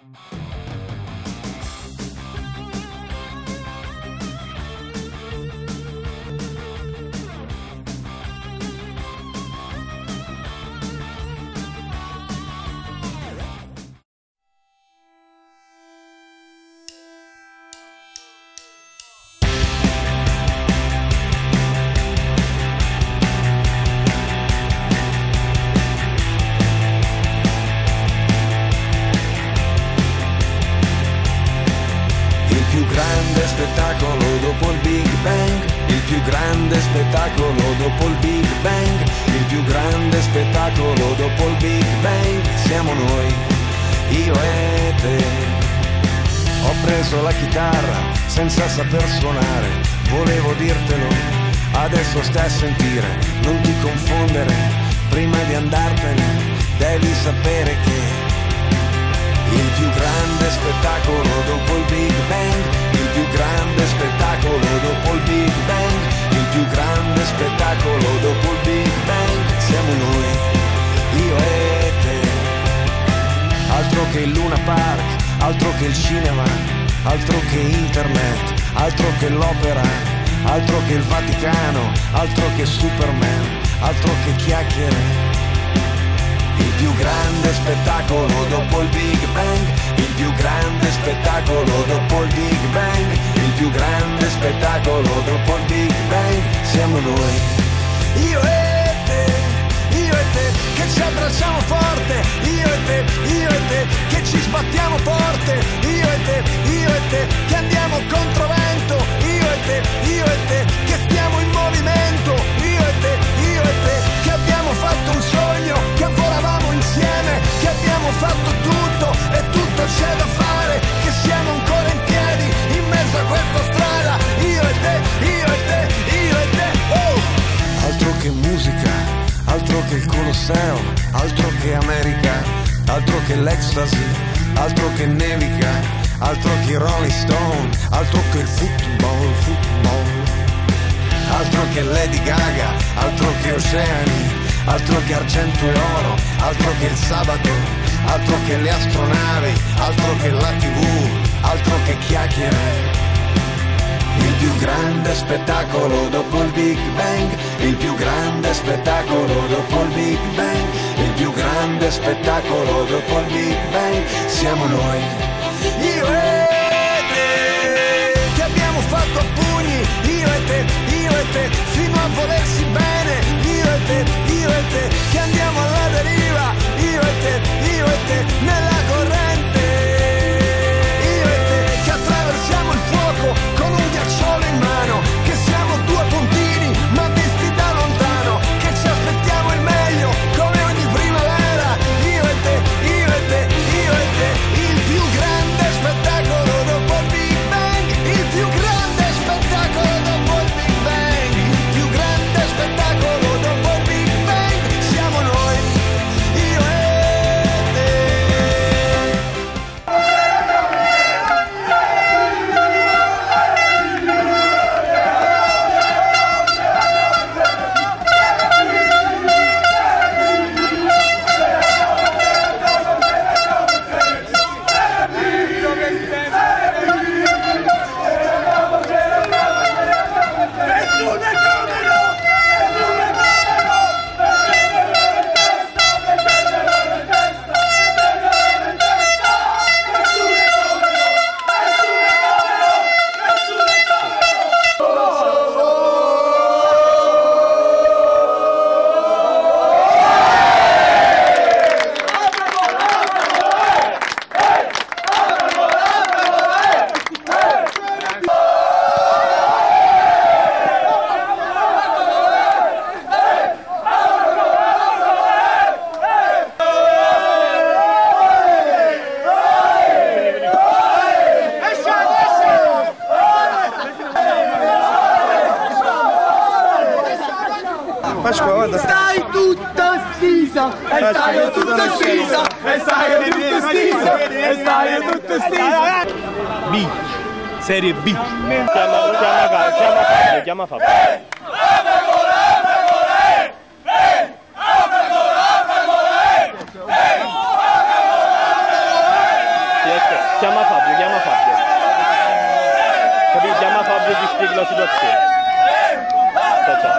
Spettacolo dopo il Big Bang, il più grande spettacolo dopo il Big Bang, il più grande spettacolo dopo il Big Bang, siamo noi, io e te. Ho preso la chitarra senza saper suonare, volevo dirtelo, adesso stai a sentire, non ti confondere, prima di andartene devi sapere che il più grande spettacolo dopo il Big Bang, il più grande spettacolo dopo il Big Bang, il più grande spettacolo dopo il Big Bang, siamo noi, io e te. Altro che il Luna Park, altro che il cinema, altro che internet, altro che l'opera, altro che il Vaticano, altro che Superman, altro che chiacchiere. Il più grande spettacolo dopo il Big Bang, il più grande spettacolo dopo il Big Bang, il più grande spettacolo dopo il Big Bang, siamo noi, io e te, che ci abbracciamo forte, io e te, che ci sbattiamo forte, io e te, che andiamo controvento, io e te, che stiamo in movimento, io e te, che abbiamo fatto un sogno, che volavamo insieme, che abbiamo fatto tutto e tutto c'è da fare, che siamo ancora in piedi in mezzo a questa strada, io e te, oh! Altro che musica, altro che il Colosseo, altro che America, altro che l'ecstasy, altro che nevica, altro che i Rolling Stone, altro che il football, altro che Lady Gaga, altro che oceani, altro che argento e oro, altro che il sabato, altro che le astronavi, altro che la TV, altro che chiacchiere. Il più grande spettacolo dopo il Big Bang, il più grande spettacolo dopo il Big Bang, il più grande spettacolo dopo il Big Bang, siamo noi, io e te, che abbiamo fatto a pugni, io e te, fino a volersi bene, io e te, che andiamo alla deriva, io e te, nella corrente, io e te, che attraversiamo il fuoco con un ghiacciolo in mano, che siamo due puntini ma visti da lontano, che ci aspettiamo il meglio come ogni primavera, io e te, il più grande spettacolo dopo il Big Bang, il più grande spettacolo dopo il Big Bang, il più grande spettacolo dopo il Big Bang, siamo noi, io e te. Stai tutta stisa, e stai tutta stisa, e stai tutta stisa, e stai tutta stisa. B, serie B. Chiama Fabio. aspetta, chiama Fabio. Capito? Chiama Fabio e gli spieghi la situazione. Ciao.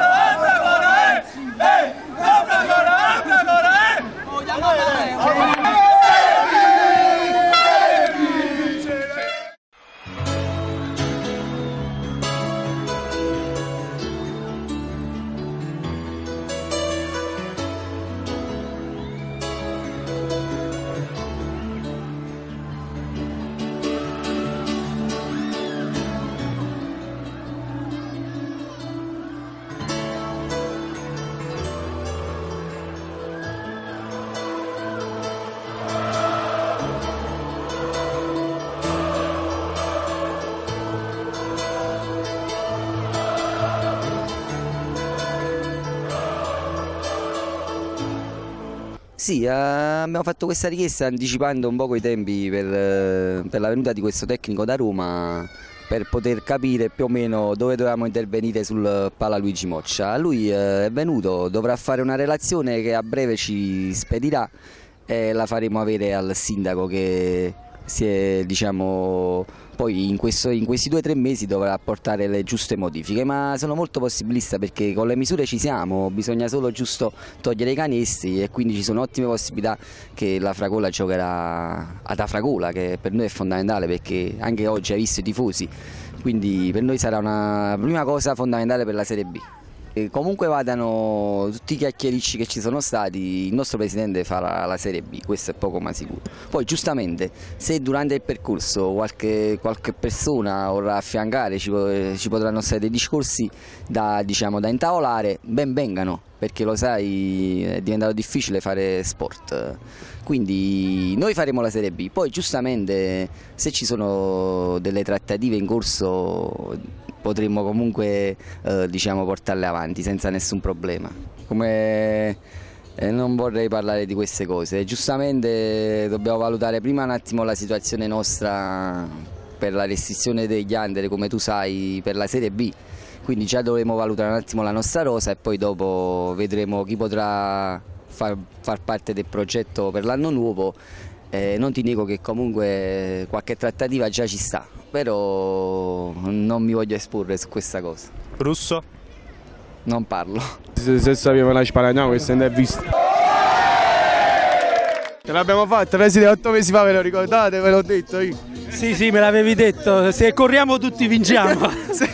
Sì, abbiamo fatto questa richiesta anticipando un po' i tempi per la venuta di questo tecnico da Roma, per poter capire più o meno dove dovevamo intervenire sul Pala Luigi Moccia. Lui è venuto, dovrà fare una relazione che a breve ci spedirà e la faremo avere al sindaco, che si è, diciamo, poi in questi 2 o 3 mesi dovrà apportare le giuste modifiche, ma sono molto possibilista perché con le misure ci siamo, bisogna solo giusto togliere i canestri e quindi ci sono ottime possibilità che la Fragola giocherà ad Afragola, che per noi è fondamentale perché anche oggi ha visto i tifosi, quindi per noi sarà una prima cosa fondamentale per la Serie B. E comunque vadano tutti i chiacchiericci che ci sono stati, il nostro presidente farà la Serie B, questo è poco ma sicuro. Poi giustamente se durante il percorso qualche persona vorrà affiancare, ci potranno essere dei discorsi da intavolare, ben vengano, perché lo sai è diventato difficile fare sport. Quindi noi faremo la Serie B, poi giustamente se ci sono delle trattative in corso potremmo comunque portarle avanti senza nessun problema. Non vorrei parlare di queste cose, giustamente dobbiamo valutare prima un attimo la situazione nostra per la restrizione degli under, come tu sai, per la Serie B, quindi già dovremo valutare un attimo la nostra rosa e poi dopo vedremo chi potrà far parte del progetto per l'anno nuovo. Non ti nego che comunque qualche trattativa già ci sta, però non mi voglio esporre su questa cosa. Russo? Non parlo. Se sappiamo la sparagnamo, questa non è vista. Ce l'abbiamo fatta, preside 8 mesi fa, ve lo ricordate? Ve l'ho detto io. Sì, me l'avevi detto, se corriamo tutti vinciamo.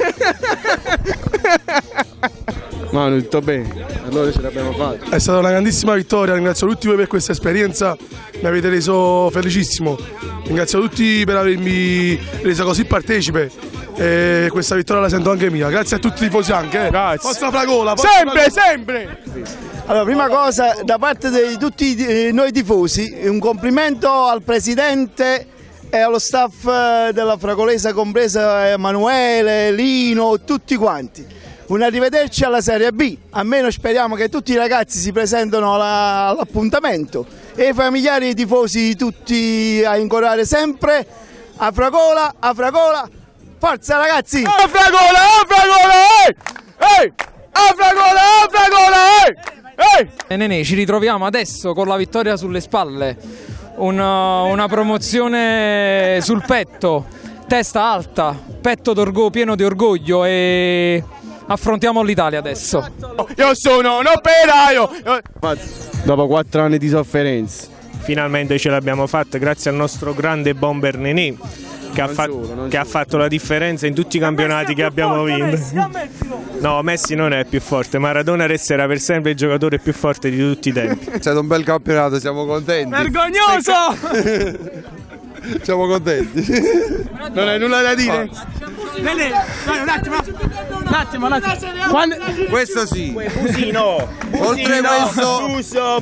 Ma tutto bene, allora ce l'abbiamo fatta. È stata una grandissima vittoria, ringrazio tutti voi per questa esperienza, mi avete reso felicissimo. Ringrazio tutti per avermi reso così partecipe e questa vittoria la sento anche mia. Grazie a tutti i tifosi anche. Grazie. Forza Fragola! Sempre! Allora, prima cosa, da parte di tutti noi tifosi, un complimento al presidente e allo staff della Fragolesa, compresa Emanuele, Lino, tutti quanti. Un arrivederci alla Serie B, almeno speriamo che tutti i ragazzi si presentino all'appuntamento e i familiari e i tifosi tutti a incoraggiare sempre. A Fragola, forza ragazzi! A Fragola! Ehi! A Fragola! Nenè, ci ritroviamo adesso con la vittoria sulle spalle, una promozione sul petto, testa alta, petto pieno di orgoglio e affrontiamo l'Italia adesso. Io sono un operaio! Dopo 4 anni di sofferenza. Finalmente ce l'abbiamo fatta grazie al nostro grande bomber Nenè che ha fatto la differenza in tutti i campionati che abbiamo vinto. No, Messi non è più forte, Maradona resterà per sempre il giocatore più forte di tutti i tempi. È stato un bel campionato, siamo contenti. Vergognoso! Siamo contenti. Non hai nulla da dire? Un attimo. Questo sì. Busino! Oltre questo...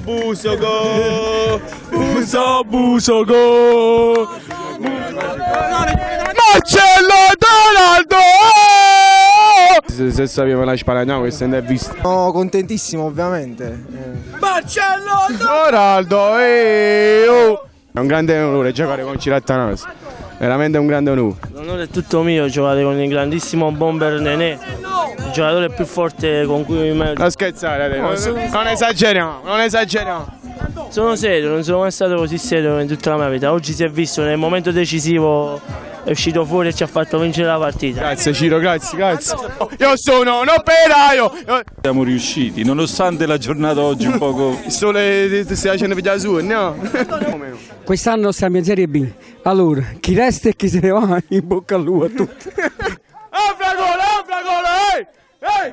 Buso, go! Marcello Donaldo! Se sappiamo la sparagnamo, questa non è vista. Sono contentissimo ovviamente. Marcello Donaldo! Oh. È un grande onore giocare con Cirattanasi, veramente un grande onore. L'onore è tutto mio, giocare con il grandissimo bomber Nenè, il giocatore più forte con cui mi... Non scherzare, non esageriamo. Sono serio, non sono mai stato così serio in tutta la mia vita. Oggi si è visto nel momento decisivo, è uscito fuori e ci ha fatto vincere la partita. Grazie Ciro, grazie. Io sono un operaio. Siamo riusciti, nonostante la giornata oggi un poco... Il sole ti stai facendo vedere su, no? Quest'anno siamo in Serie B. Allora, chi resta e chi se ne va, in bocca al lupo a tutti. Ehi!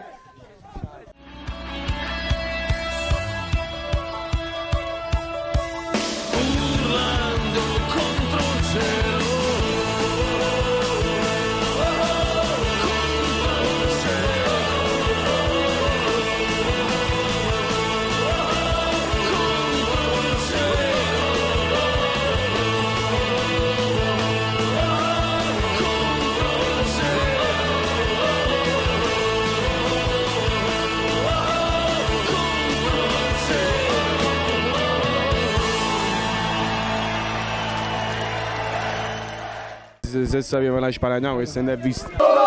Se sappiamo la spara, no, questo non è visto.